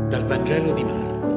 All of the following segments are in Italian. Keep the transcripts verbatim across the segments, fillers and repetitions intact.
Dal Vangelo di Marco.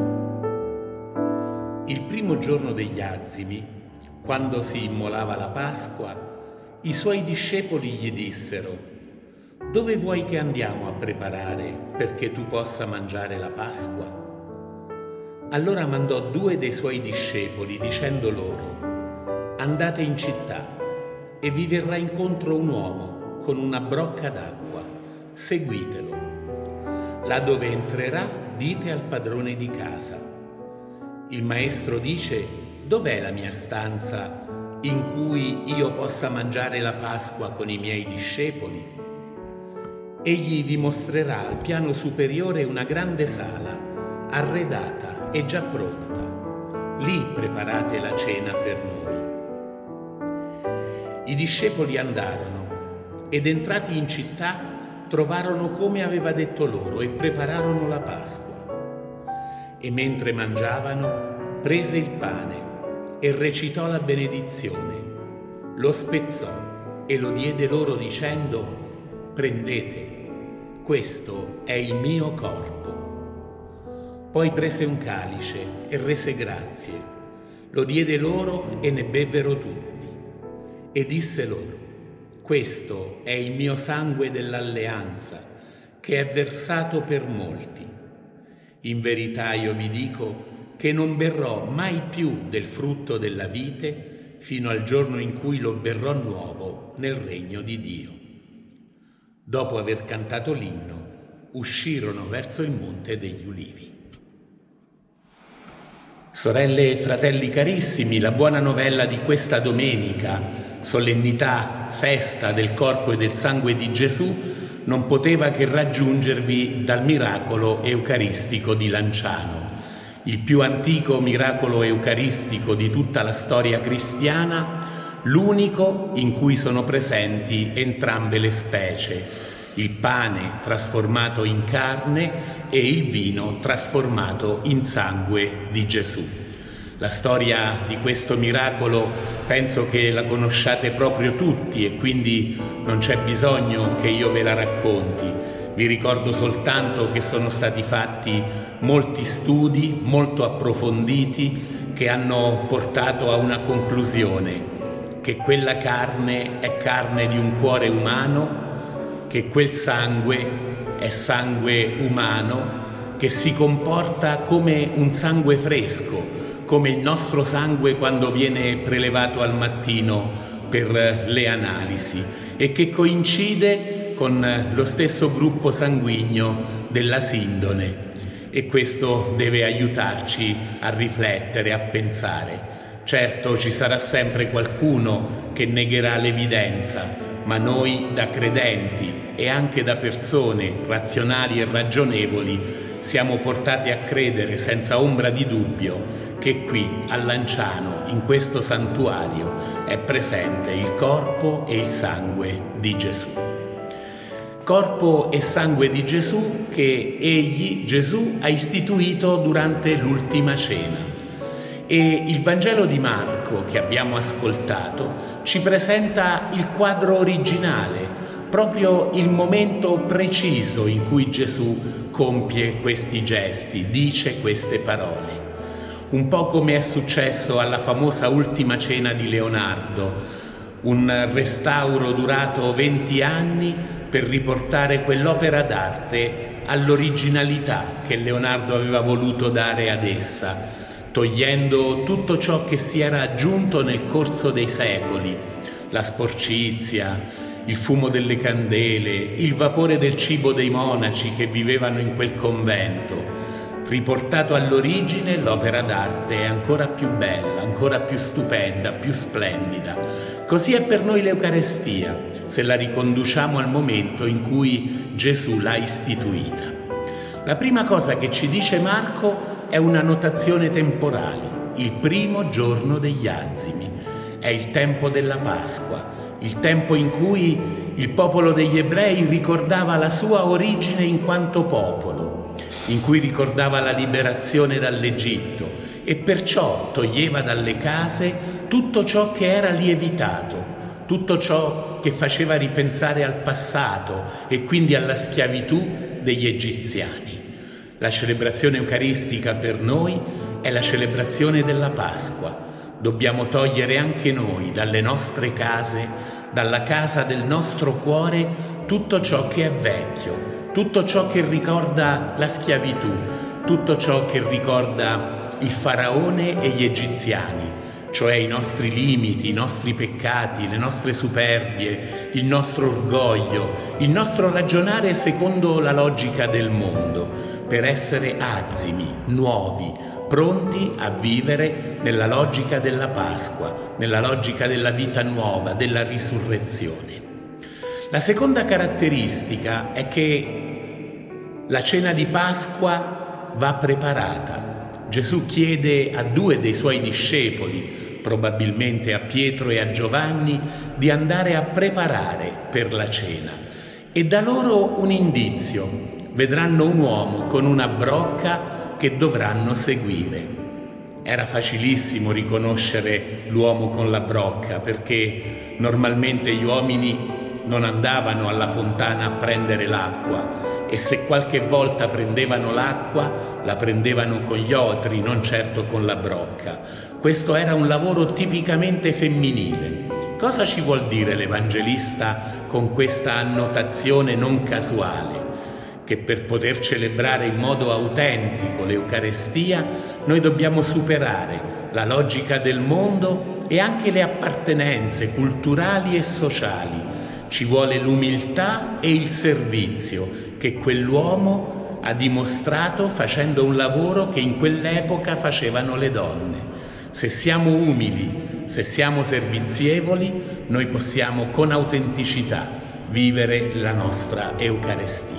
Il primo giorno degli azimi, quando si immolava la Pasqua, i suoi discepoli gli dissero: «Dove vuoi che andiamo a preparare perché tu possa mangiare la Pasqua?» Allora mandò due dei suoi discepoli dicendo loro: «Andate in città e vi verrà incontro un uomo con una brocca d'acqua, seguitelo. Là dove entrerà, dite al padrone di casa: il maestro dice: dov'è la mia stanza in cui io possa mangiare la Pasqua con i miei discepoli? Egli vi mostrerà al piano superiore una grande sala, arredata e già pronta. Lì preparate la cena per noi». I discepoli andarono ed entrati in città trovarono come aveva detto loro e prepararono la Pasqua. E mentre mangiavano, prese il pane e recitò la benedizione, lo spezzò e lo diede loro dicendo: «Prendete, questo è il mio corpo». Poi prese un calice e rese grazie, lo diede loro e ne bevvero tutti. E disse loro: «Questo è il mio sangue dell'alleanza, che è versato per molti. In verità io vi dico che non berrò mai più del frutto della vite fino al giorno in cui lo berrò nuovo nel regno di Dio». Dopo aver cantato l'inno, uscirono verso il Monte degli Ulivi. Sorelle e fratelli carissimi, la buona novella di questa domenica, solennità, festa del corpo e del sangue di Gesù, non poteva che raggiungervi dal miracolo eucaristico di Lanciano, il più antico miracolo eucaristico di tutta la storia cristiana, l'unico in cui sono presenti entrambe le specie, il pane trasformato in carne e il vino trasformato in sangue di Gesù. La storia di questo miracolo penso che la conosciate proprio tutti e quindi non c'è bisogno che io ve la racconti. Vi ricordo soltanto che sono stati fatti molti studi molto approfonditi che hanno portato a una conclusione: che quella carne è carne di un cuore umano, che quel sangue è sangue umano, che si comporta come un sangue fresco, come il nostro sangue quando viene prelevato al mattino per le analisi, e che coincide con lo stesso gruppo sanguigno della sindone. E questo deve aiutarci a riflettere, a pensare. Certo, ci sarà sempre qualcuno che negherà l'evidenza, ma noi da credenti e anche da persone razionali e ragionevoli siamo portati a credere senza ombra di dubbio che qui a Lanciano, in questo santuario, è presente il corpo e il sangue di Gesù. Corpo e sangue di Gesù che egli, Gesù, ha istituito durante l'ultima cena. E il Vangelo di Marco, che abbiamo ascoltato, ci presenta il quadro originale, proprio il momento preciso in cui Gesù compie questi gesti, dice queste parole. Un po' come è successo alla famosa Ultima Cena di Leonardo, un restauro durato venti anni per riportare quell'opera d'arte all'originalità che Leonardo aveva voluto dare ad essa, togliendo tutto ciò che si era aggiunto nel corso dei secoli, la sporcizia, il fumo delle candele, il vapore del cibo dei monaci che vivevano in quel convento. Riportato all'origine, l'opera d'arte è ancora più bella, ancora più stupenda, più splendida. Così è per noi l'Eucarestia, se la riconduciamo al momento in cui Gesù l'ha istituita. La prima cosa che ci dice Marco è una notazione temporale, il primo giorno degli azimi. È il tempo della Pasqua, il tempo in cui il popolo degli ebrei ricordava la sua origine in quanto popolo, in cui ricordava la liberazione dall'Egitto e perciò toglieva dalle case tutto ciò che era lievitato, tutto ciò che faceva ripensare al passato e quindi alla schiavitù degli egiziani. La celebrazione eucaristica per noi è la celebrazione della Pasqua. Dobbiamo togliere anche noi dalle nostre case, dalla casa del nostro cuore, tutto ciò che è vecchio, tutto ciò che ricorda la schiavitù, tutto ciò che ricorda il faraone e gli egiziani, cioè i nostri limiti, i nostri peccati, le nostre superbie, il nostro orgoglio, il nostro ragionare secondo la logica del mondo, per essere azimi, nuovi, pronti a vivere nella logica della Pasqua, nella logica della vita nuova, della risurrezione. La seconda caratteristica è che la cena di Pasqua va preparata. Gesù chiede a due dei suoi discepoli, probabilmente a Pietro e a Giovanni, di andare a preparare per la cena e dà loro un indizio: vedranno un uomo con una brocca che dovranno seguire. Era facilissimo riconoscere l'uomo con la brocca, perché normalmente gli uomini non andavano alla fontana a prendere l'acqua, e se qualche volta prendevano l'acqua la prendevano con gli otri, non certo con la brocca. Questo era un lavoro tipicamente femminile. Cosa ci vuol dire l'Evangelista con questa annotazione non casuale? Che per poter celebrare in modo autentico l'Eucarestia noi dobbiamo superare la logica del mondo e anche le appartenenze culturali e sociali. Ci vuole l'umiltà e il servizio che quell'uomo ha dimostrato facendo un lavoro che in quell'epoca facevano le donne. Se siamo umili, se siamo servizievoli, noi possiamo con autenticità vivere la nostra Eucarestia.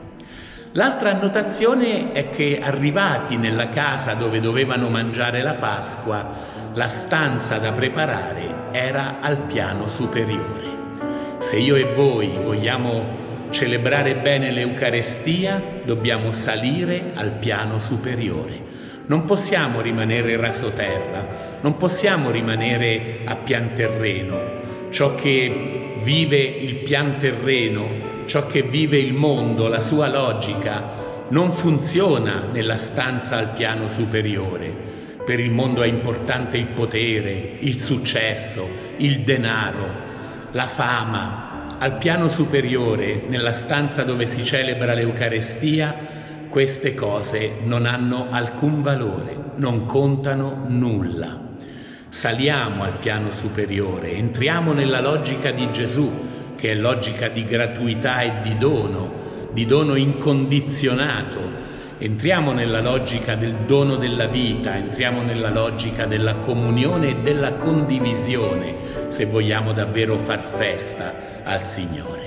L'altra annotazione è che, arrivati nella casa dove dovevano mangiare la Pasqua, la stanza da preparare era al piano superiore. Se io e voi vogliamo celebrare bene l'Eucarestia, dobbiamo salire al piano superiore. Non possiamo rimanere rasoterra, non possiamo rimanere a pian terreno. Ciò che vive il pian terreno, ciò che vive il mondo, la sua logica, non funziona nella stanza al piano superiore. Per il mondo è importante il potere, il successo, il denaro, la fama. Al piano superiore, nella stanza dove si celebra l'Eucarestia, queste cose non hanno alcun valore, non contano nulla. Saliamo al piano superiore, entriamo nella logica di Gesù, che è logica di gratuità e di dono, di dono incondizionato. Entriamo nella logica del dono della vita, entriamo nella logica della comunione e della condivisione, se vogliamo davvero far festa al Signore.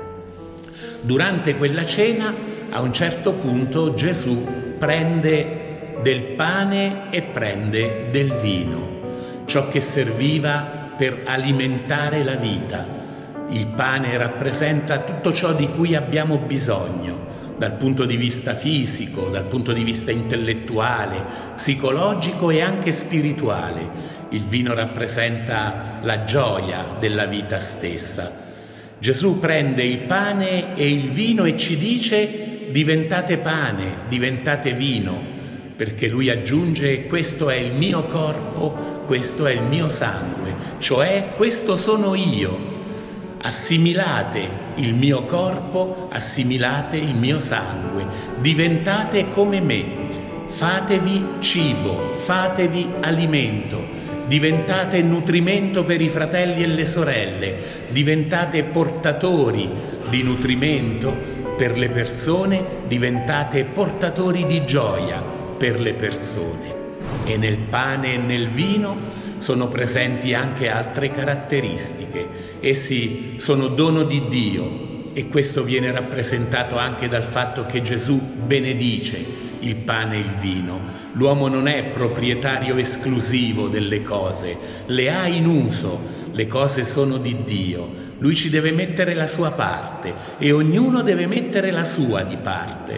Durante quella cena, a un certo punto, Gesù prende del pane e prende del vino, ciò che serviva per alimentare la vita. Il pane rappresenta tutto ciò di cui abbiamo bisogno, dal punto di vista fisico, dal punto di vista intellettuale, psicologico e anche spirituale. Il vino rappresenta la gioia della vita stessa. Gesù prende il pane e il vino e ci dice: diventate pane, diventate vino, perché lui aggiunge: questo è il mio corpo, questo è il mio sangue, cioè questo sono io. Assimilate il mio corpo, assimilate il mio sangue, diventate come me, fatevi cibo, fatevi alimento, diventate nutrimento per i fratelli e le sorelle, diventate portatori di nutrimento per le persone, diventate portatori di gioia per le persone. E nel pane e nel vino sono presenti anche altre caratteristiche. Essi sono dono di Dio e questo viene rappresentato anche dal fatto che Gesù benedice il pane e il vino. L'uomo non è proprietario esclusivo delle cose, le ha in uso, le cose sono di Dio. Lui ci deve mettere la sua parte e ognuno deve mettere la sua di parte.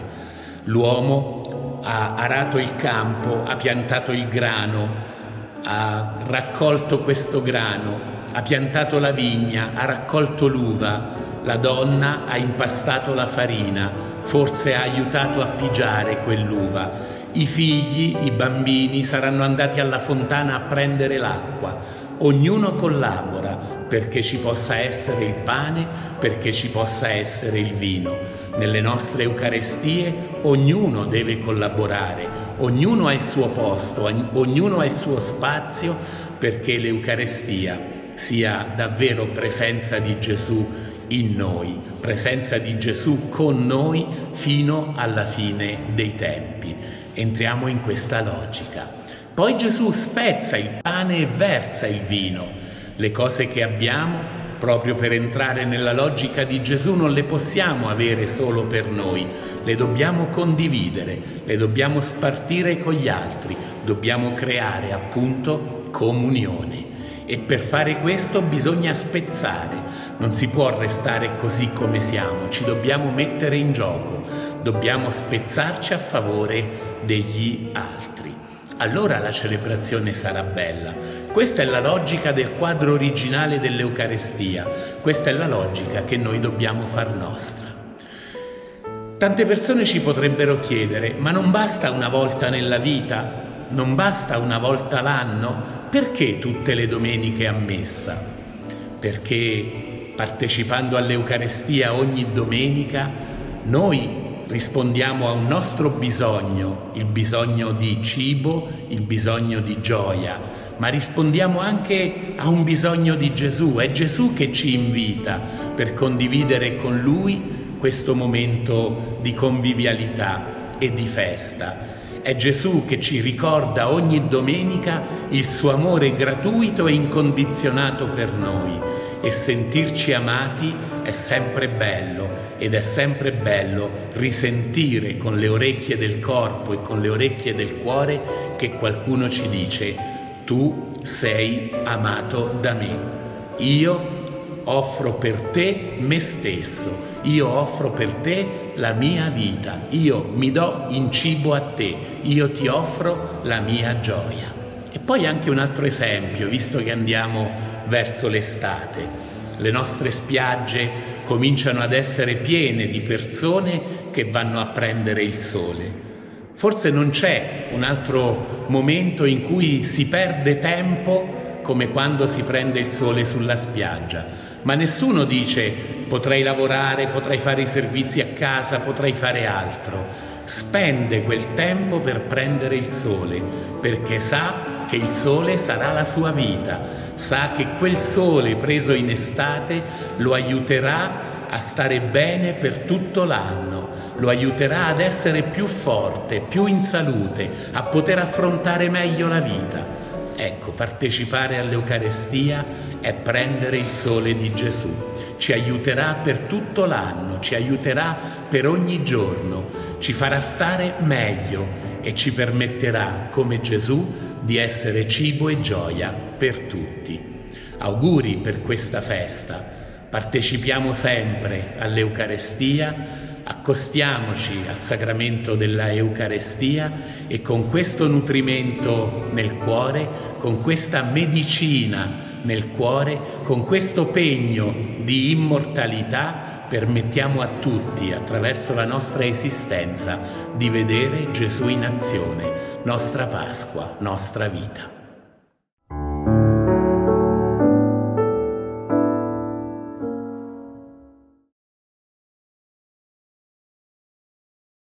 L'uomo ha arato il campo, ha piantato il grano, ha raccolto questo grano, ha piantato la vigna, ha raccolto l'uva, La donna ha impastato la farina, forse ha aiutato a pigiare quell'uva. I figli, i bambini saranno andati alla fontana a prendere l'acqua. Ognuno collabora perché ci possa essere il pane, perché ci possa essere il vino. Nelle nostre Eucaristie ognuno deve collaborare, ognuno ha il suo posto, ognuno ha il suo spazio, perché l'Eucaristia sia davvero presenza di Gesù in noi, presenza di Gesù con noi fino alla fine dei tempi. Entriamo in questa logica. Poi Gesù spezza il pane e versa il vino. Le cose che abbiamo, proprio per entrare nella logica di Gesù, non le possiamo avere solo per noi, le dobbiamo condividere, le dobbiamo spartire con gli altri, dobbiamo creare appunto comunione. E per fare questo bisogna spezzare, non si può restare così come siamo, ci dobbiamo mettere in gioco, dobbiamo spezzarci a favore degli altri. Allora la celebrazione sarà bella. Questa è la logica del quadro originale dell'Eucaristia, questa è la logica che noi dobbiamo far nostra. Tante persone ci potrebbero chiedere, ma non basta una volta nella vita? Non basta una volta l'anno? Perché tutte le domeniche a messa? Perché partecipando all'Eucaristia ogni domenica noi rispondiamo a un nostro bisogno, il bisogno di cibo, il bisogno di gioia, ma rispondiamo anche a un bisogno di Gesù. È Gesù che ci invita per condividere con Lui questo momento di convivialità e di festa. È Gesù che ci ricorda ogni domenica il suo amore gratuito e incondizionato per noi, e sentirci amati è sempre bello, ed è sempre bello risentire con le orecchie del corpo e con le orecchie del cuore che qualcuno ci dice: tu sei amato da me, io offro per te me stesso, io offro per te la mia vita, io mi do in cibo a te, io ti offro la mia gioia. E poi anche un altro esempio, visto che andiamo verso l'estate. Le nostre spiagge cominciano ad essere piene di persone che vanno a prendere il sole. Forse non c'è un altro momento in cui si perde tempo come quando si prende il sole sulla spiaggia, ma nessuno dice potrei lavorare, potrei fare i servizi a casa, potrei fare altro. Spende quel tempo per prendere il sole, perché sa che il sole sarà la sua vita, sa che quel sole preso in estate lo aiuterà a stare bene per tutto l'anno, lo aiuterà ad essere più forte, più in salute, a poter affrontare meglio la vita. Ecco, partecipare all'Eucaristia è prendere il sole di Gesù. Ci aiuterà per tutto l'anno, ci aiuterà per ogni giorno, ci farà stare meglio e ci permetterà, come Gesù, di essere cibo e gioia per tutti. Auguri per questa festa. Partecipiamo sempre all'Eucaristia, accostiamoci al sacramento della Eucaristia e con questo nutrimento nel cuore, con questa medicina nel cuore, con questo pegno di immortalità, permettiamo a tutti, attraverso la nostra esistenza, di vedere Gesù in azione, nostra Pasqua, nostra vita.